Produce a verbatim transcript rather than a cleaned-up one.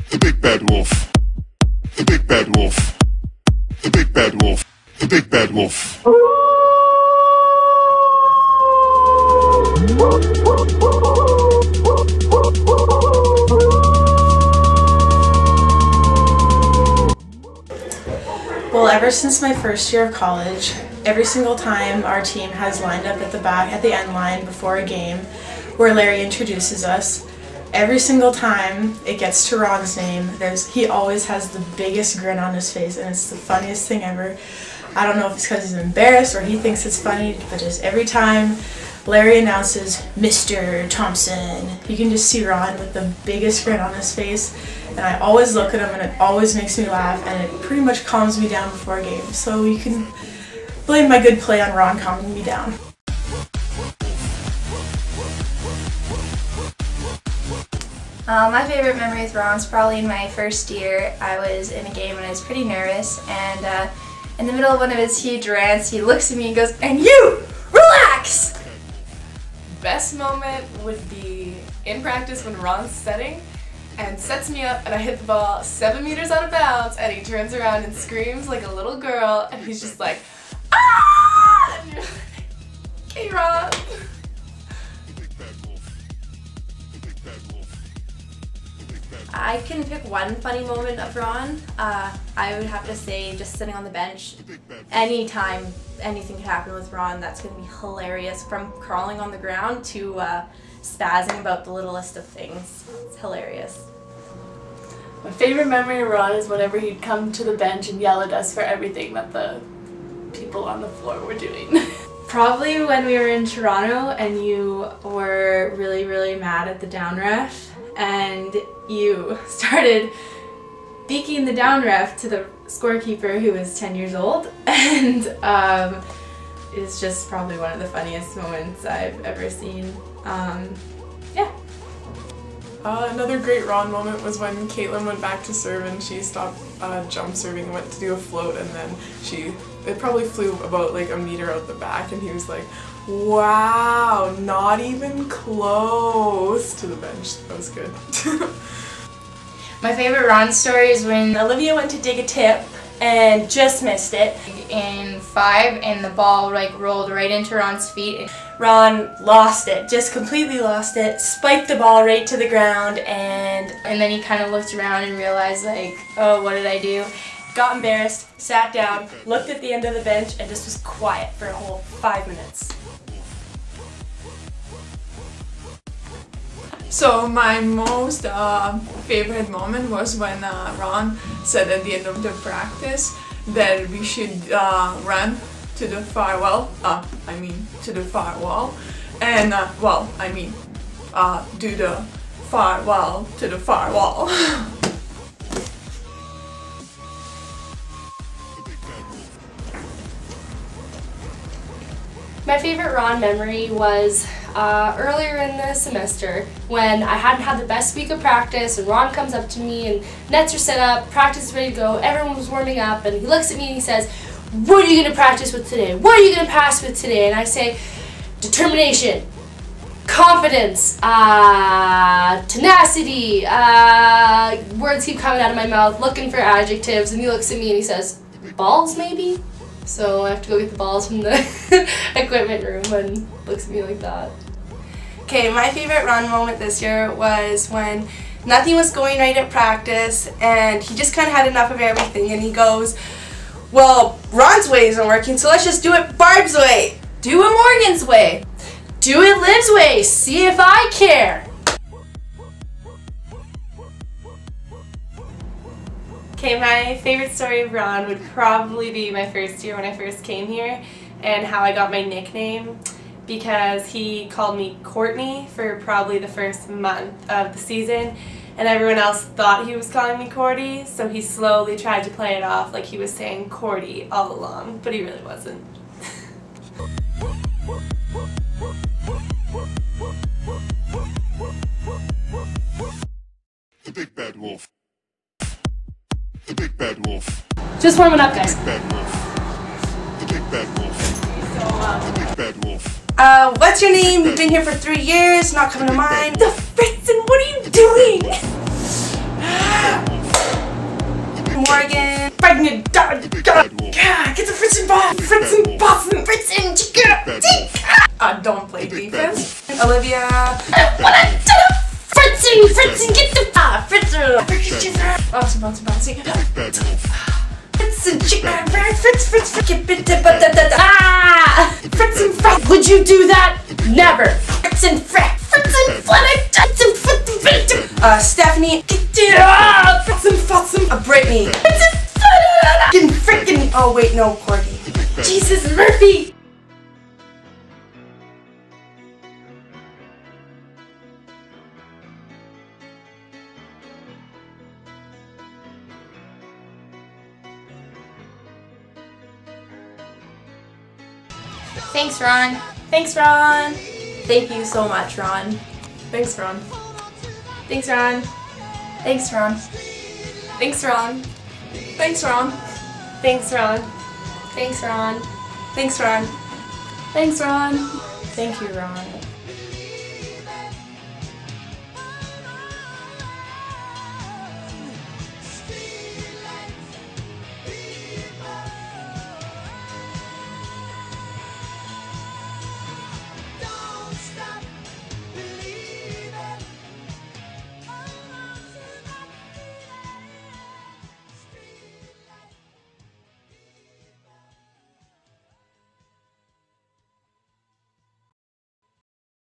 The big bad wolf. The big bad wolf. The big bad wolf. The big bad wolf. Well, ever since my first year of college, every single time our team has lined up at the back, at the end line before a game, where Larry introduces us, every single time it gets to Ron's name, there's he always has the biggest grin on his face, and it's the funniest thing ever. I don't know if it's because he's embarrassed or he thinks it's funny, but just every time Larry announces Mister Thompson, you can just see Ron with the biggest grin on his face, and I always look at him and it always makes me laugh, and it pretty much calms me down before a game. So you can blame my good play on Ron calming me down. Uh, my favorite memory with Ron's probably in my first year. I was in a game and I was pretty nervous, and uh, in the middle of one of his huge rants, he looks at me and goes, "And you, relax!" Best moment would be in practice when Ron's setting and sets me up and I hit the ball seven meters out of bounds and he turns around and screams like a little girl and he's just like, "Ah!" And you're like, "Okay, Ron." I can pick one funny moment of Ron. Uh, I would have to say just sitting on the bench. Anytime anything could happen with Ron, that's going to be hilarious. From crawling on the ground to uh, spazzing about the littlest of things. It's hilarious. My favorite memory of Ron is whenever he'd come to the bench and yell at us for everything that the people on the floor were doing. Probably when we were in Toronto and you were really, really mad at the down ref and you started beaking the down ref to the scorekeeper who was ten years old, and um, it's just probably one of the funniest moments I've ever seen. Um, yeah. Uh, another great Ron moment was when Caitlin went back to serve and she stopped uh, jump serving and went to do a float, and then she, it probably flew about like a meter out the back, and he was like, "Wow, not even close," to the bench. That was good. My favorite Ron story is when Olivia went to dig a tip and just missed it in five, and the ball like rolled right into Ron's feet. Ron lost it, just completely lost it, spiked the ball right to the ground, and and then he kind of looked around and realized like, oh, what did I do? Got embarrassed, sat down, looked at the end of the bench, and just was quiet for a whole five minutes. So my most uh, favorite moment was when uh, Ron said at the end of the practice that we should uh, run to the far wall, uh, I mean to the far wall, and uh, well, I mean uh, do the far wall to the far wall. My favorite Ron memory was uh, earlier in the semester when I hadn't had the best week of practice, and Ron comes up to me and nets are set up, practice is ready to go, everyone was warming up, and he looks at me and he says, "What are you going to practice with today? What are you going to pass with today?" And I say, "Determination, confidence, uh, tenacity," uh, words keep coming out of my mouth, looking for adjectives, and he looks at me and he says, "Balls maybe?" So I have to go get the balls from the equipment room, and looks at me like that. Okay, my favorite Ron moment this year was when nothing was going right at practice and he just kind of had enough of everything, and he goes, "Well, Ron's way isn't working, so let's just do it Barb's way. Do it Morgan's way. Do it Liv's way. See if I care." Okay, my favorite story of Ron would probably be my first year when I first came here and how I got my nickname, because he called me Courtney for probably the first month of the season, and everyone else thought he was calling me Cordy, so he slowly tried to play it off like he was saying Cordy all along, but he really wasn't. The big bad wolf. The big bad wolf. Just warming up, guys. The big bad wolf. The big bad wolf. The big bad wolf. Uh, what's your name? You've been here for three years, not coming to mind. The Fritzen, what are you doing? uh, don't play defense. Olivia. Fritzen, Fritzen, get the ah, Fritzen. Bouncy, bouncy, bouncy. Big bad wolf. Fritzen, chicken, Fritz, Fritz, Fritz, Fritz, get bit, da, da, da, da. Ah! Fritzen, Frick, would you do that? Never. Fritzen, Frick, Fritzen, Flemic, Fritzen, Fritzen, Fritzen. Uh, Stephanie. Get it up. Fritzen, Fritzen. Uh, Brittany. Fritzen, Fritzen. Frickin'. Oh wait, no, Corky. Jesus, Murphy. Thanks, Ron. Thanks, Ron. Thank you so much, Ron. Thanks, Ron. Thanks, Ron. Thanks, Ron. Thanks, Ron. Thanks, Ron. Thanks, Ron. Thanks, Ron. Thanks, Ron. Thanks, Ron. Thank you, Ron.